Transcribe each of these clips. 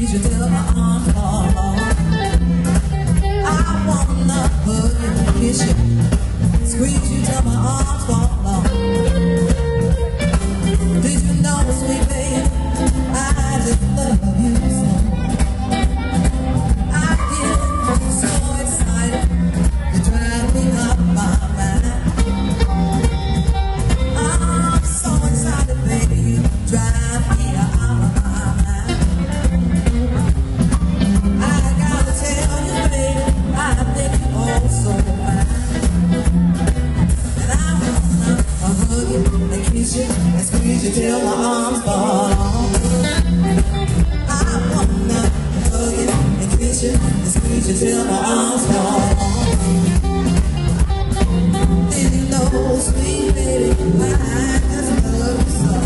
squeeze you till my arms fall off. I wanna hug you and kiss you, squeeze you till my arms fall off. Did you know, sweet baby, I just love you so. I get so excited, you drive me up my mind. I'm so excited, baby, you drive me out of my mind. I gotta tell you, baby, I think you're all so fine. And I wanna hug you and kiss you and squeeze you till my arms fall off. I wanna hug you and kiss you and squeeze you till my arms fall off. Did you know, sweet baby, I just love you so.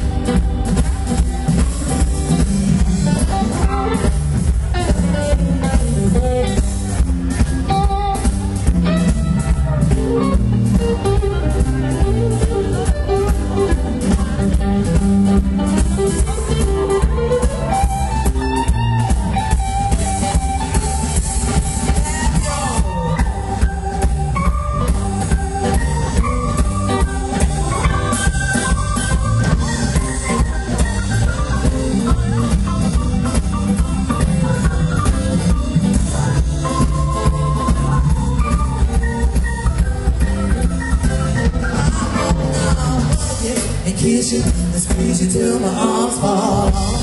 Kiss you and squeeze you till my arms fall off.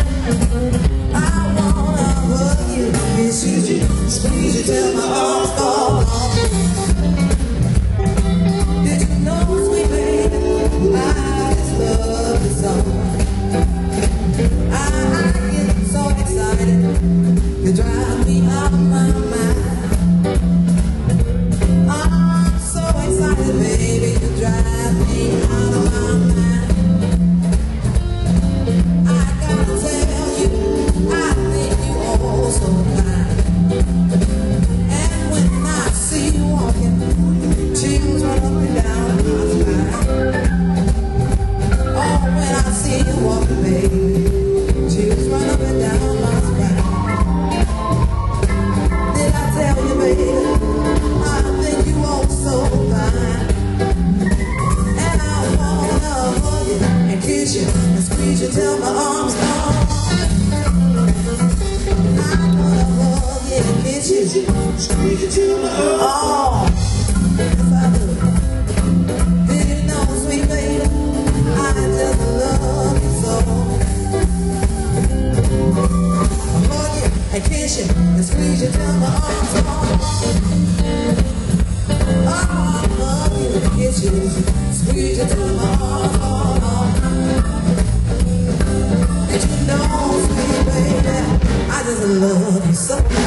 I wanna hug you, kiss you, squeeze you till my arms fall off. Did you know, sweet baby, I just love you so. I get so excited, you drive me out of my mind. I'm so excited, baby, you drive me out of my mind. Squeeze you till my arms fall off. I wanna hug you and kiss you, squeeze you till my arms fall off. Yes, I do. Did you know, sweet baby, I just love you so. I hug you and kiss you and squeeze you till my arms fall off. I hug you and kiss you, squeeze you till my arms fall off. Did you know, sweet baby, I just love you so.